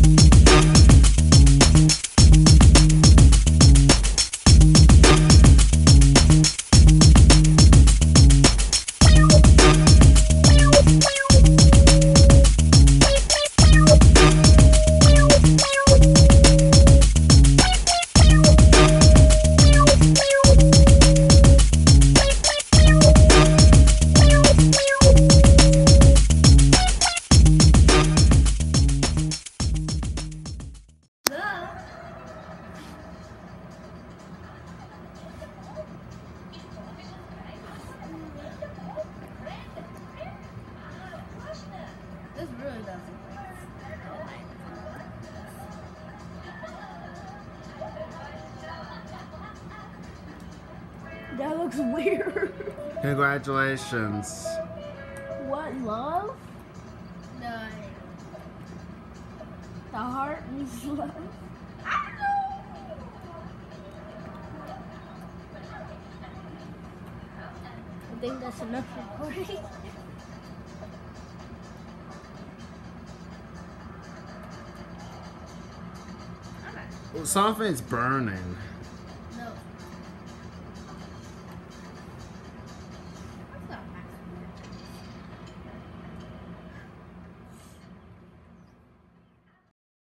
This really doesn't. That looks weird. Congratulations. What, love? No. The heart is love. I don't know. I think that's enough recording. Well, something's burning.